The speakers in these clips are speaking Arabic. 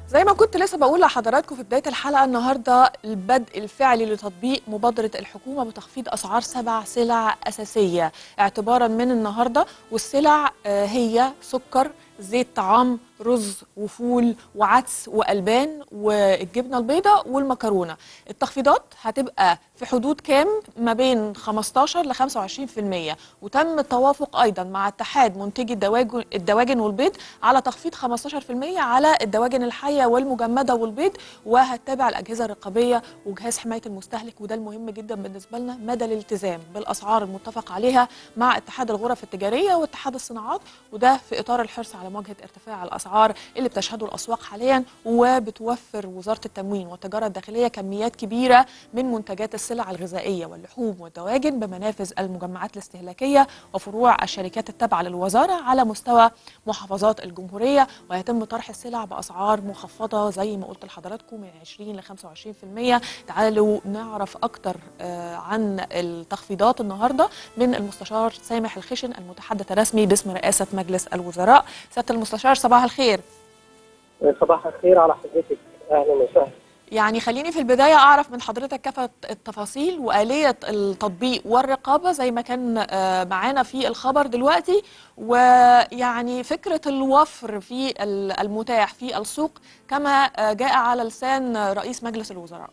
زي ما كنت لسه بقول لحضراتكم في بداية الحلقة، النهاردة البدء الفعلي لتطبيق مبادرة الحكومة بتخفيض أسعار 7 سلع أساسية اعتبارا من النهاردة. والسلع هي سكر، زيت طعام، رز وفول وعدس وألبان والجبنة البيضاء والمكرونة. التخفيضات هتبقى في حدود كام؟ ما بين 15 ل 25%. وتم التوافق أيضا مع اتحاد منتجي الدواجن والبيض على تخفيض 15% على الدواجن الحية والمجمدة والبيض، وهتتابع الأجهزة الرقابية وجهاز حماية المستهلك، وده المهم جدا بالنسبة لنا مدى الالتزام بالأسعار المتفق عليها مع اتحاد الغرف التجارية واتحاد الصناعات، وده في إطار الحرص على مواجهة ارتفاع الأسعار اللي بتشهده الأسواق حاليا. وبتوفر وزارة التموين والتجارة الداخلية كميات كبيرة من منتجات السلع الغذائية واللحوم والدواجن بمنافذ المجمعات الاستهلاكية وفروع الشركات التابعة للوزارة على مستوى محافظات الجمهورية. ويتم طرح السلع بأسعار مخفضة زي ما قلت لحضراتكم من 20 ل 25%. تعالوا نعرف أكتر عن التخفيضات النهاردة من المستشار سامح الخشن المتحدث الرسمي باسم رئاسة مجلس الوزراء. سيادة المستشار صباح الخير. صباح الخير على حضرتك، اهلا وسهلا. يعني خليني في البداية أعرف من حضرتك كافة التفاصيل وآلية التطبيق والرقابة زي ما كان معانا في الخبر دلوقتي، ويعني فكرة الوفر في المتاح في السوق كما جاء على لسان رئيس مجلس الوزراء.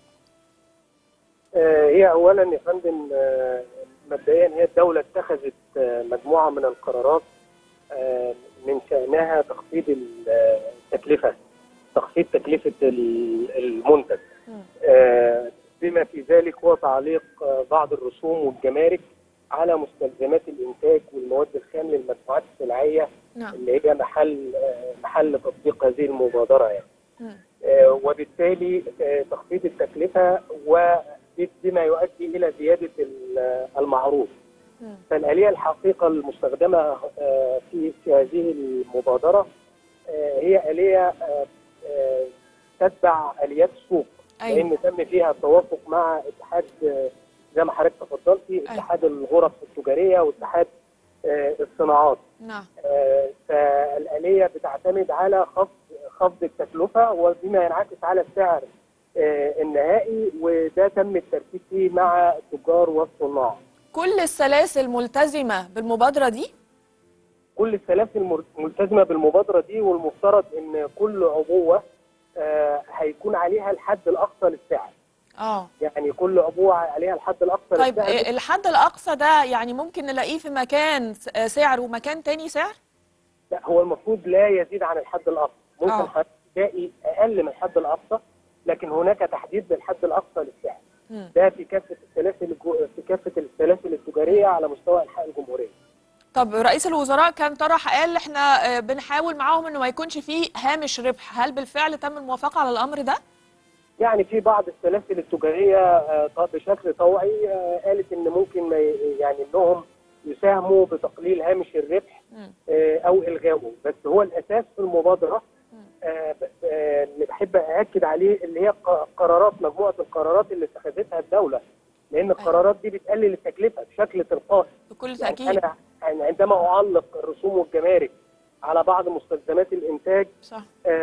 هي أولا يا فندم، مبدئيا هي الدولة اتخذت مجموعة من القرارات من شأنها تخفيض التكلفة، تخفيض تكلفة المنتج، بما في ذلك هو تعليق بعض الرسوم والجمارك على مستلزمات الإنتاج والمواد الخام للمجموعات السلعية اللي هي محل تطبيق هذه المبادرة يعني. وبالتالي تخفيض التكلفة وبما يؤدي إلى زيادة المعروض. فالآلية الحقيقة المستخدمة في هذه المبادرة هي آلية تتبع آليات السوق. أيوة. لأن تم فيها التوافق مع اتحاد زي ما حضرتك تفضلتي، اتحاد الغرف التجارية واتحاد الصناعات. نعم. فالآلية بتعتمد على خفض التكلفة وبما ينعكس على السعر النهائي، وده تم التركيز فيه مع التجار والصناع. كل السلاسل ملتزمة بالمبادرة دي؟ كل السلاسل ملتزمة بالمبادرة دي، والمفترض ان كل عبوة هيكون عليها الحد الأقصى للسعر. يعني كل عبوة عليها الحد الأقصى طيب للسعر. طيب الحد الأقصى ده يعني ممكن نلاقيه في مكان سعر ومكان تاني سعر؟ لا، هو المفروض لا يزيد عن الحد الأقصى. ممكن تلاقي أقل من الحد الأقصى، لكن هناك تحديد للحد الأقصى للسعر. ده في كافة السلاسل التجارية على مستوى أنحاء الجمهورية. طب رئيس الوزراء كان طرح قال احنا بنحاول معاهم انه ما يكونش فيه هامش ربح، هل بالفعل تم الموافقة على الأمر ده؟ يعني في بعض السلاسل التجارية بشكل طوعي قالت ان ممكن يعني انهم يساهموا بتقليل هامش الربح او الغائه، بس هو الاساس في المبادرة اللي بحب ااكد عليه اللي هي مجموعة القرارات اللي اتخذتها الدولة، لان القرارات دي بتقلل التكلفة بشكل تلقائي. بكل تأكيد. يعني انا عندما اعلق الرسوم والجمارك على بعض مستلزمات الانتاج، صح.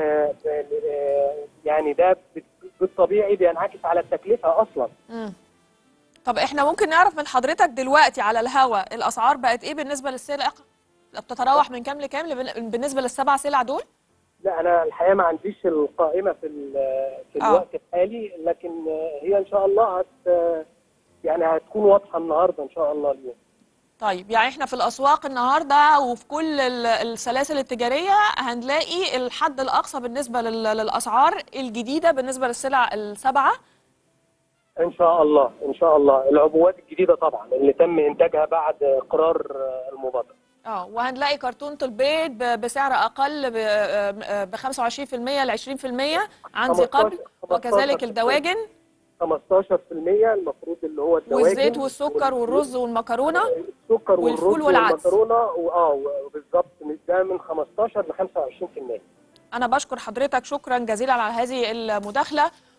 يعني ده بالطبيعي بينعكس على التكلفة أصلا. طب احنا ممكن نعرف من حضرتك دلوقتي على الهوا الأسعار بقت ايه بالنسبة للسلع؟ بتتراوح من كام لكام بالنسبة للسبع سلع دول؟ لا، أنا الحقيقة ما عنديش القائمة في الوقت الحالي، لكن هي إن شاء الله يعني هتكون واضحة النهاردة إن شاء الله اليوم. طيب يعني احنا في الأسواق النهاردة وفي كل السلاسل التجارية هنلاقي الحد الأقصى بالنسبة للأسعار الجديدة بالنسبة للسلع السبعة؟ إن شاء الله إن شاء الله. العبوات الجديدة طبعا اللي تم إنتاجها بعد إقرار المبادرة. وهنلاقي كرتونة البيض بسعر أقل ب 25% ل 20% عن ذي قبل، وكذلك الدواجن 15% المفروض اللي هو الدواجن والزيت والسكر والرز والمكرونة السكر والفول والعدس. بالظبط، ده من 15 ل 25%. أنا بشكر حضرتك شكرا جزيلا على هذه المداخلة.